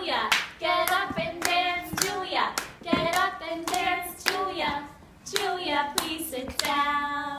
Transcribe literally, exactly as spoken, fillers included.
Julia. Get up and dance, Julia. Get up and dance, Julia. Julia, please sit down.